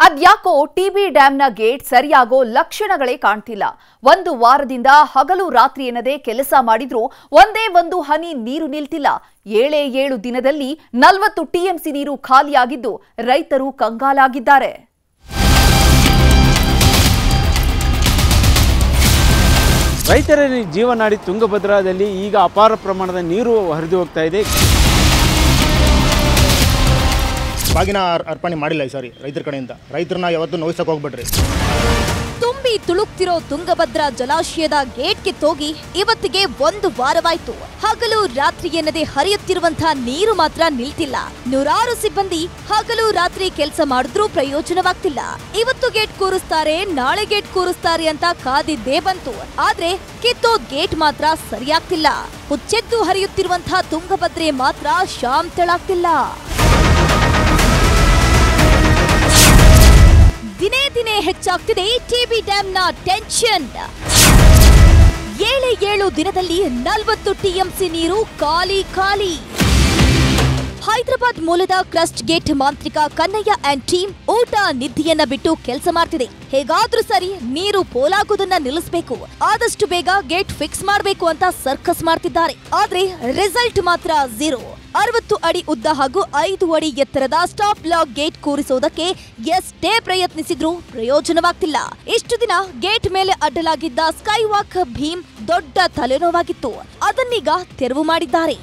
ಅದ್ಯಾಕೋ TB ಡ್ಯಾಂನ gate ಸರಿಯಾಗೋ ಲಕ್ಷಣಗಳೇ ಕಾಣ್ತಿಲ್ಲ. ಒಂದು ವಾರದಿಂದ ಹಗಲು ರಾತ್ರಿ ಎನ್ನದೆ ಕೆಲಸ ಮಾಡಿದ್ರೂ ಒಂದೇ ಒಂದು ಹನಿ ನೀರು ನಿಲ್ತಿಲ್ಲ. 7 ದಿನದಲ್ಲಿ 40 ಟಿಎಂಸಿ ನೀರು ಖಾಲಿಯಾಗಿದ್ದು ರೈತರು ಕಂಗಾಲಾಗಿದ್ದಾರೆ. ರೈತರ ಜೀವನಾಡಿ ತುಂಗಭದ್ರಾದಲ್ಲಿ ಈಗ ಅಪಾರ ಪ್ರಮಾಣದ ನೀರು ಹರಿದು ಹೋಗ್ತಾ ಇದೆ. ಬಾಗಿನ ಅರ್ಪಣೆ ಮಾಡಿಲ್ಲ ಈ ಸಾರಿ ರೈತರ ಕಡೆಯಿಂದ. ರೈತರನ್ನ ಯಾವತ್ತೂ ನೋಯಿಸಕ್ಕೆ ಹೋಗ್ಬಿಡ್ರಿ. ತುಂಬಿ ತುಳುಕ್ತಿರೋ ತುಂಗಭದ್ರಾ ಜಲಾಶಯದ ಗೇಟ್ ಕಿತ್ತೋಗಿ ಇವತ್ತಿಗೆ 1 ವಾರವಾಯ್ತು. ಹಗಲು ರಾತ್ರಿ ಎನ್ನದೆ ಹರಿಯುತ್ತಿರುವಂತಹ ನೀರು ಮಾತ್ರ ನಿಲ್ತಿಲ್ಲ. ನೂರಾರು ಸಿಬ್ಬಂದಿ ಹಗಲು ರಾತ್ರಿ ಕೆಲಸ ಮಾಡಿದ್ರೂ ಪ್ರಯೋಜನವಾಗ್ತಿಲ್ಲ. ಇವತ್ತು ಗೇಟ್ ಕೂರಿಸ್ತಾರೆ, ನಾಳೆ ಗೇಟ್ ಕೂರಿಸ್ತಾರೆ ಅಂತ ಕಾದಿದ್ದೇ ಬಂತು. ಆದ್ರೆ ಕಿತ್ತೋದ್ ಗೇಟ್ ಮಾತ್ರ ಸರಿಯಾಗ್ತಿಲ್ಲ. ಹುಚ್ಚೆದ್ದು ಹರಿಯುತ್ತಿರುವಂತಹ ತುಂಗಭದ್ರೆ ಮಾತ್ರ ಶಾಂತಳಾಗ್ತಿಲ್ಲ. ದಿನೇ ದಿನೇ ಹೆಚ್ಚಾಗ್ತಿದೆ ಟಿಬಿ ಡ್ಯಾಂನ ಟೆನ್ಷನ್. 7 ದಿನದಲ್ಲಿ 40 ಟಿಎಂಸಿ ನೀರು ಖಾಲಿ. ಹೈದರಾಬಾದ್ ಮೂಲದ ಕ್ರಸ್ಟ್ ಗೇಟ್ ಮಾಂತ್ರಿಕ ಕನ್ನಯ್ಯ ಅಂಡ್ ಟೀಮ್ ಊಟ ನಿದ್ದೆಯನ್ನ ಬಿಟ್ಟು ಕೆಲಸ ಮಾಡ್ತಿದೆ. ಹೇಗಾದ್ರೂ ಸರಿ ನೀರು ಪೋಲಾಗೋದನ್ನ ನಿಲ್ಲಿಸಬೇಕು, ಆದಷ್ಟು ಬೇಗ ಗೇಟ್ ಫಿಕ್ಸ್ ಮಾಡಬೇಕು ಅಂತ ಸರ್ಕಸ್ ಮಾಡ್ತಿದ್ದಾರೆ. ಆದ್ರೆ ರಿಸಲ್ಟ್ ಮಾತ್ರ 0. 60 ಅಡಿ ಉದ್ದ ಹಾಗೂ 5 ಅಡಿ ಎತ್ತರದ ಸ್ಟಾಪ್ ಲಾಕ್ ಗೇಟ್ ಕೂರಿಸೋದಕ್ಕೆ ಎಷ್ಟೇ ಪ್ರಯತ್ನಿಸಿದ್ರೂ ಪ್ರಯೋಜನವಾಗ್ತಿಲ್ಲ. ಇಷ್ಟು ದಿನ ಗೇಟ್ ಮೇಲೆ ಅಡ್ಡಲಾಗಿದ್ದ ಸ್ಕೈ ವಾಕ್ ಭೀಮ್ ದೊಡ್ಡ ತಲೆನೋವಾಗಿತ್ತು. ಅದನ್ನೀಗ ತೆರವು ಮಾಡಿದ್ದಾರೆ.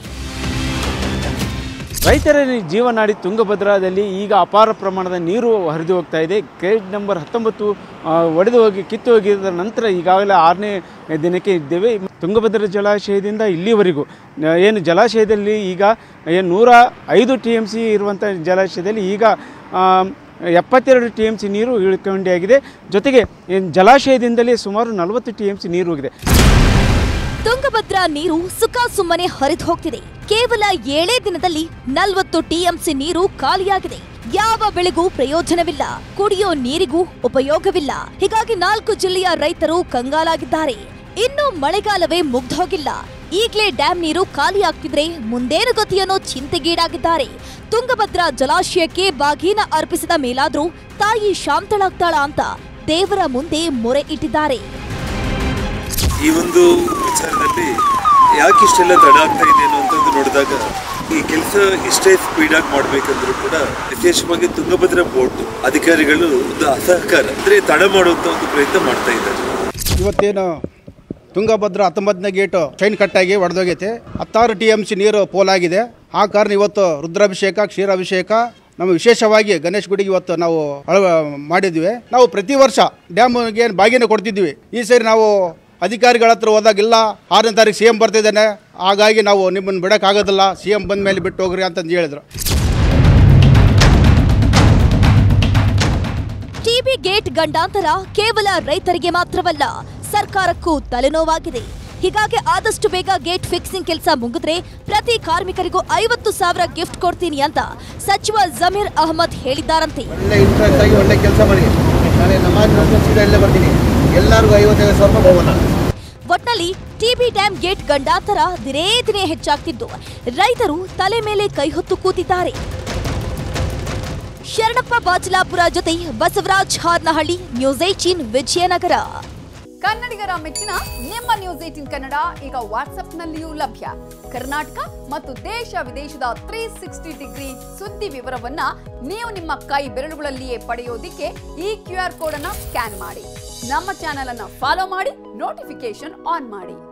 ರೈತರ ಜೀವನಾಡಿ ತುಂಗಭದ್ರಾದಲ್ಲಿ ಈಗ ಅಪಾರ ಪ್ರಮಾಣದ ನೀರು ಹರಿದು ಹೋಗ್ತಾ ಇದೆ. ಗೇಟ್ ನಂಬರ್ 19 ಒಡೆದು ಹೋಗಿ ಕಿತ್ತು ಹೋಗಿದ ನಂತರ ಈಗಾಗಲೇ 6ನೇ ದಿನಕ್ಕೆ ಇದ್ದೇವೆ. ತುಂಗಭದ್ರಾ ಜಲಾಶಯದಿಂದ ಇಲ್ಲಿವರೆಗೂ ಏನು ಜಲಾಶಯದಲ್ಲಿ ಈಗ 105 TMC ಇರುವಂಥ ಜಲಾಶಯದಲ್ಲಿ ಈಗ 72 TMC ನೀರು ಇಳ್ಕೊಂಡಿಯಾಗಿದೆ. ಜೊತೆಗೆ ಜಲಾಶಯದಿಂದಲೇ ಸುಮಾರು 40 TMC ನೀರು ಹೋಗಿದೆ. ತುಂಗಭದ್ರಾ ನೀರು ಸುಖ ಸುಮ್ಮನೆ ಹರಿದು ಹೋಗ್ತಿದೆ. ಕೇವಲ 7 ದಿನದಲ್ಲಿ 40 ಟಿಎಂಸಿ ನೀರು ಖಾಲಿಯಾಗಿದೆ. ಯಾವ ಬೆಳೆಗೂ ಪ್ರಯೋಜನವಿಲ್ಲ, ಕುಡಿಯೋ ನೀರಿಗೂ ಉಪಯೋಗವಿಲ್ಲ. ಹೀಗಾಗಿ 4 ಜಿಲ್ಲೆಯ ರೈತರು ಕಂಗಾಲಾಗಿದ್ದಾರೆ. ಇನ್ನು ಮಳೆಗಾಲವೇ ಮುಗ್ದೋಗಿಲ್ಲ, ಈಗಲೇ ಡ್ಯಾಂ ನೀರು ಖಾಲಿಯಾಗ್ತಿದ್ರೆ ಮುಂದೇನು ಗತಿ ಅನ್ನೋ ಚಿಂತೆಗೀಡಾಗಿದ್ದಾರೆ. ತುಂಗಭದ್ರಾ ಜಲಾಶಯಕ್ಕೆ ಬಾಗೀನ ಅರ್ಪಿಸಿದ ಮೇಲಾದ್ರೂ ತಾಯಿ ಶಾಂತಳಾಗ್ತಾಳ ಅಂತ ದೇವರ ಮುಂದೆ ಮೊರೆ ಇಟ್ಟಿದ್ದಾರೆ. ಈ ಒಂದು ವಿಚಾರದಲ್ಲಿ ಯಾಕೆ ಇಷ್ಟೆಲ್ಲ ತಡ ಆಗ್ತಾ ಇದೆ ಅನ್ನುವಂಥದ್ದು ನೋಡಿದಾಗ ಈ ಕೆಲಸ ಇಷ್ಟೇ ಸ್ಪೀಡಾಗಿ ಮಾಡಬೇಕಂದ್ರೂ ಕೂಡ ವಿಶೇಷವಾಗಿ ತುಂಗಭದ್ರಾ ಬೋರ್ಡ್ ಅಧಿಕಾರಿಗಳು ಒಂದು ಅಸಹಕಾರ ಅಂದರೆ ತಡ ಮಾಡುವಂಥ ಒಂದು ಪ್ರಯತ್ನ ಮಾಡ್ತಾ ಇದ್ದಾರೆ. ಇವತ್ತೇನು ತುಂಗಭದ್ರಾ 19ನೇ ಗೇಟು ಚೈನ್ ಕಟ್ಟಾಗಿ ಒಡೆದೋಗೈತೆ. 16 TMC ನೀರು ಪೋಲಾಗಿದೆ. ಆ ಕಾರಣ ಇವತ್ತು ರುದ್ರಾಭಿಷೇಕ, ಕ್ಷೀರಾಭಿಷೇಕ ನಮ್ಮ ವಿಶೇಷವಾಗಿ ಗಣೇಶ್ ಗುಡಿಗೆ ಇವತ್ತು ನಾವು ಮಾಡಿದ್ವಿ. ನಾವು ಪ್ರತಿ ವರ್ಷ ಡ್ಯಾಮ್ಗೆ ಬಾಗಿನ ಕೊಡ್ತಿದ್ವಿ. ಈ ಸರಿ ನಾವು ಅಧಿಕಾರಿಗಳ ಹತ್ರ ಹೋದಾಗಿಲ್ಲ, 6ನೇ ತಾರೀಕು CM ಬರ್ತಿದ್ದಾನೆ, ಹಾಗಾಗಿ ನಾವು ನಿಮ್ಮನ್ನು ಬಿಡೋಕ್ಕಾಗೋದಿಲ್ಲ, CM ಬಂದ ಮೇಲೆ ಬಿಟ್ಟು ಹೋಗ್ರಿ ಅಂತಂದು ಹೇಳಿದ್ರು. ಟಿಬಿ ಗೇಟ್ ಗಂಡಾಂತರ ಕೇವಲ ರೈತರಿಗೆ ಮಾತ್ರವಲ್ಲ, ಸರ್ಕಾರಕ್ಕೂ ತಲೆನೋವಾಗಿದೆ. ಹೀಗಾಗಿ ಆದಷ್ಟು ಬೇಗ ಗೇಟ್ ಫಿಕ್ಸಿಂಗ್ ಕೆಲಸ ಮುಗಿದ್ರೆ ಪ್ರತಿ ಕಾರ್ಮಿಕರಿಗೂ 50,000 ಗಿಫ್ಟ್ ಕೊಡ್ತೀನಿ ಅಂತ ಸಚಿವ ಜಮೀರ್ ಅಹಮದ್ ಹೇಳಿದ್ದಾರಂತೆ. ಒಳ್ಳೆ ಕೆಲಸ ಮಾಡಿ, ನಾಳೆ ನಮಾಜ್ ಬರ್ತೀನಿ, ಎಲ್ಲರಿಗೂ 55,000 ರೂಪಾಯಿ. ಒಟ್ನಲ್ಲಿ ಟಿಬಿ ಡ್ಯಾಂ ಗೇಟ್ ಗಂಡಾಂತರ ದಿನೇ ದಿನೇ ಹೆಚ್ಚಾಗ್ತಿದ್ದು ರೈತರು ತಲೆ ಮೇಲೆ ಕೈ ಹೊತ್ತು ಕೂತಿದ್ದಾರೆ. ಶರಣಪ್ಪ ಬಾಚಲಾಪುರ ಜೊತೆ ಬಸವರಾಜ್ ಹಾರ್ನಹಳ್ಳಿ, ನ್ಯೂಸ್ 18 ವಿಜಯನಗರ. ಕನ್ನಡಿಗರ ಮೆಚ್ಚಿನ ನಿಮ್ಮ ನ್ಯೂಸ್ 18 ಕನ್ನಡ ಈಗ ವಾಟ್ಸ್ಆಪ್ನಲ್ಲಿಯೂ ಲಭ್ಯ. ಕರ್ನಾಟಕ ಮತ್ತು ದೇಶ ವಿದೇಶದ 360 ಡಿಗ್ರಿ ಸುದ್ದಿ ವಿವರವನ್ನ ನೀವು ನಿಮ್ಮ ಕೈ ಬೆರಳುಗಳಲ್ಲಿಯೇ ಪಡೆಯೋದಿಕ್ಕೆ ಈ QR ಕೋಡ್ ಅನ್ನ ಸ್ಕ್ಯಾನ್ ಮಾಡಿ. ನಮ್ಮ ಚಾನೆಲ್ ಅನ್ನ ಫಾಲೋ ಮಾಡಿ, ನೋಟಿಫಿಕೇಶನ್ ಆನ್ ಮಾಡಿ.